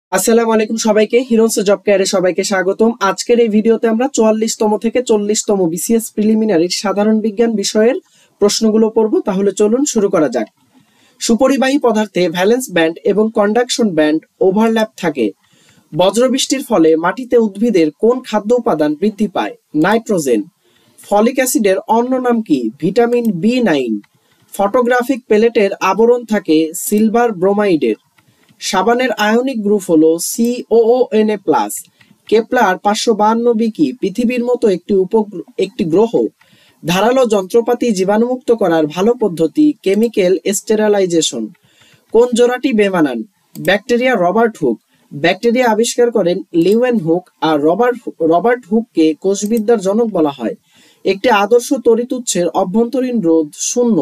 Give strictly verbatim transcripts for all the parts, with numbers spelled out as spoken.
আসসালামু আলাইকুম সবাইকে, হিরোন্স জব কেয়ারে সবাইকে স্বাগতম। আজকের এই ভিডিওতে আমরা চুয়াল্লিশতম থেকে চল্লিশতম বিসিএস প্রিলিমিনারির সাধারণ বিজ্ঞান বিষয়ের প্রশ্নগুলো পড়ব। তাহলে চলুন শুরু করা যাক। সুপরিবাহী পদার্থে ভ্যালেন্স ব্যান্ড এবং কন্ডাকশন ব্যান্ড ওভারল্যাপ থাকে। বজ্রবৃষ্টির ফলে মাটিতে উদ্ভিদের কোন খাদ্য উপাদান বৃদ্ধি পায়? নাইট্রোজেন। ফলিক অ্যাসিডের অন্য নাম কি? Vitamin B nine. ফটোগ্রাফিক প্লেটের আবরণ থাকে সিলভার ব্রোমাইডের। সাবানের আয়নিক গ্রুপ হলো C O O N A plus. Kepler পাঁচশো বাহান্ন বি কি পৃথিবীর মতো একটি উপ একটি গ্রহ? ধারালো যন্ত্রপাতি জীবাণুমুক্ত করার ভালো পদ্ধতি কেমিক্যাল স্টেরালাইজেশন। কোন জোড়াটি বেমানান? Bacteria Robert Hooke. ব্যাকটেরিয়া আবিষ্কার করেন লিওয়েন হুক, আর রবার্ট রবার্ট হুককে কোষবিদ্যার জনক বলা হয়। একটি আদর্শ তড়িৎ-উৎসের অভ্যন্তরীণ রোধ শূন্য।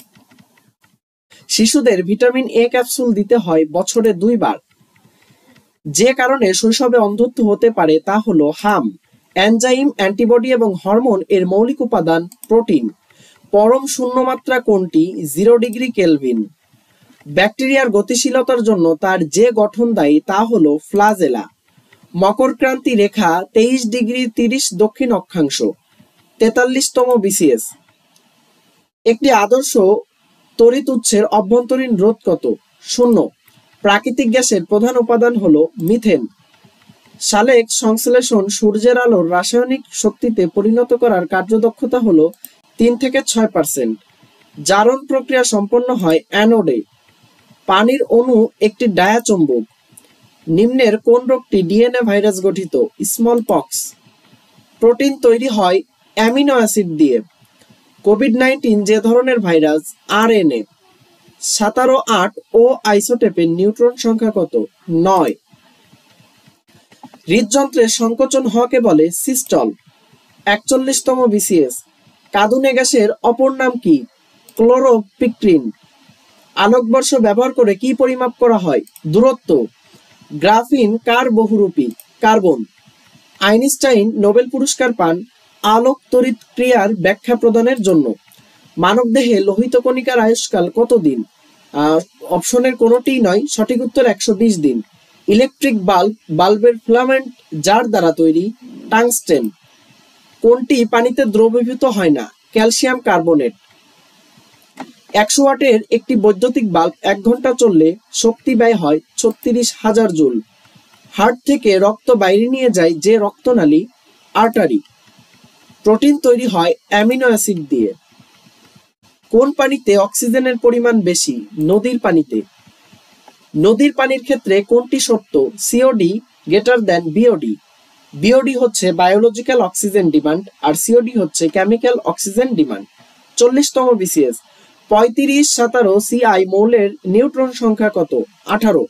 শিশুদের ভিটামিন এ ক্যাপসুল দিতে হয় বছরে দুইবার। যে কারণে শৈশবে অন্ধত্ব হতে পারে তা হলো হাম। এনজাইম, অ্যান্টিবডি এবং হরমোন এর মৌলিক উপাদান প্রোটিন। পরম শূন্যমাত্রা কোনটি? Zero degree kelvin. ব্যাকটেরিয়ার গতিশীলতার জন্য তার যে গঠন দায়ী তা হলো ফ্লাজেলা। মকরক্রান্তি রেখা তেইশ ডিগ্রি তিরিশ দক্ষিণ অক্ষাংশ। তেতাল্লিশতম বিসিএস। একটি আদর্শ তড়িৎ উৎসের অভ্যন্তরীণ রোধ কত? শূন্য। প্রাকৃতিক গ্যাসের প্রধান উপাদান হলো মিথেন। সালেক সংশ্লেষণ সূর্যের আলোর রাসায়নিক শক্তিতে পরিণত করার কার্যদক্ষতা হলো তিন থেকে ছয় পার্সেন্ট। জারণ প্রক্রিয়া সম্পন্ন হয় অ্যানোডে। পানির অণু একটি ডায়াচম্বক। নিম্নের কোন রোগটি ডিএনএ ভাইরাস গঠিত? Smallpox. প্রোটিন তৈরি হয় অ্যামিনো অ্যাসিড দিয়ে। কোভিড নাইন্টিন যে ধরনের ভাইরাস? আরএনএ। সতেরো আট ও আইসোটেপের নিউট্রন সংখ্যা কত? নয়। হৃদযন্ত্রের সংকোচন হওয়াকে বলে সিস্টল। একচল্লিশতম বিসিএস। কাঁদুনে গ্যাসের অপর নাম কি? ক্লোরোপিক্রিন। আলোকবর্ষ ব্যবহার করে কি পরিমাপ করা হয়? দূরত্ব। গ্রাফিন কার বহুরূপী? কার্বন। আইনস্টাইন নোবেল পুরস্কার পান আলোক তড়িৎ ক্রিয়ার ব্যাখ্যা প্রদানের জন্য। মানবদেহে লোহিত কণিকার আয়ুষ্কাল কতদিন? অপশনের কোনোটিই নয়, সঠিক উত্তর একশো বিশ দিন। ইলেকট্রিক বাল্ব বাল্বের ফিলামেন্ট যার দ্বারা তৈরি? টাংস্টেন। কোনটি পানিতে দ্রবীভূত হয় না? Calcium carbonate. একশো ওয়াটের একটি বৈদ্যুতিক বাল্ব এক ঘন্টা চললে শক্তি ব্যয় হয় ছত্রিশ হাজার জুল। হার্ট থেকে রক্ত বাইরে নিয়ে যায় যে রক্তনালী? আর্টারি। প্রোটিন তৈরি হয় অ্যামিনো অ্যাসিড দিয়ে। কোন পানিতে অক্সিজেনের পরিমাণ বেশি? নদীর পানিতে। নদীর পানির ক্ষেত্রে কোনটি সত্য? COD greater than BOD. BOD হচ্ছে বায়োলজিক্যাল অক্সিজেন ডিমান্ড, আর সিওডি হচ্ছে কেমিক্যাল অক্সিজেন ডিমান্ড। চল্লিশতম বিসিএস। পঁয়ত্রিশ সতেরো সিআই মৌলের নিউট্রন সংখ্যা কত? আঠারো।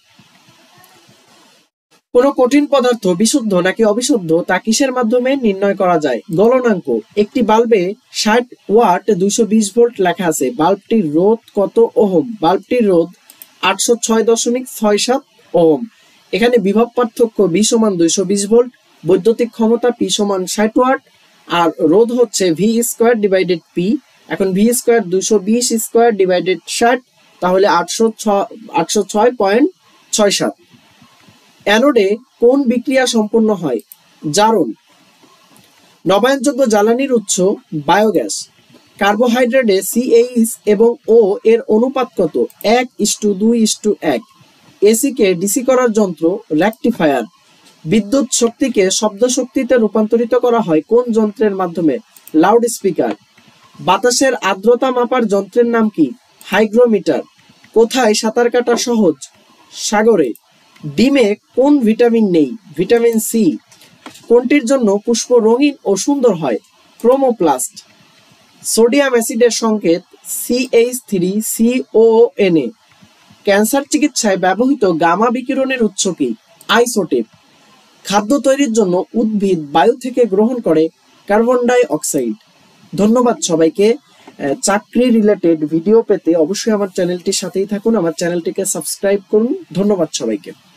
কোন কঠিন পদার্থ বিশুদ্ধ নাকি অবিশুদ্ধ তা কিসের মাধ্যমে নির্ণয় করা যায়? গলনাঙ্ক। একটি বাল্বে ষাট ওয়াট দুইশো বিশ ভোল্ট লেখা আছে। বাল্বটির রোধ কত ওহম? বাল্বটির রোধ আটশো ছয় দশমিক ছয় সাত ওহম। এখানে বিভব পার্থক্য বি সমান দুইশো বিশ ভোল্ট, বৈদ্যুতিক ক্ষমতা পি সমান ষাট ওয়াট, আর রোধ হচ্ছে ভি স্কোয়ার ডিভাইডেড পি। এখন ভি স্কোয়ার দুইশো বিশ স্কোয়ার ডিভাইডেড ষাট, তাহলে আটশো ছয় আটশো ছয় পয়েন্ট ছয় সাত। অ্যানোডে কোন বিক্রিয়া সম্পন্ন হয়? জারণ। নবায়নযোগ্য জ্বালানির উৎস? বায়োগ্যাস। কার্বোহাইড্রেটে সিএইচ এবং ও এর অনুপাত কত? এক ইস্টু দুই ইস্টু এক। এসিকে ডিসি করার যন্ত্র? রেকটিফায়ার। বিদ্যুৎ শক্তিকে শব্দ শক্তিতে রূপান্তরিত করা হয় কোন যন্ত্রের মাধ্যমে? Loudspeaker. বাতাসের আর্দ্রতা মাপার যন্ত্রের নাম কি? হাইগ্রোমিটার। কোথায় সাঁতার কাটা সহজ? সাগরে। ডিমে কোন ভিটামিন নেই? Vitamin C. কোনটির জন্য পুষ্প রঙিন ও সুন্দর হয়? ক্রোমোপ্লাস্ট। সোডিয়াম অ্যাসিডের সংকেত CH three C O N A. Cancer চিকিৎসায় ব্যবহৃত গামা বিকিরণের উৎস কি? আইসোটেপ। খাদ্য তৈরির জন্য উদ্ভিদ বায়ু থেকে গ্রহণ করে কার্বন ডাই অক্সাইড। ধন্যবাদ সবাইকে। চাকরি রিলেটেড ভিডিও পেতে অবশ্যই আমার চ্যানেলটির সাথেই থাকুন, আমার চ্যানেলটিকে সাবস্ক্রাইব করুন। ধন্যবাদ সবাইকে।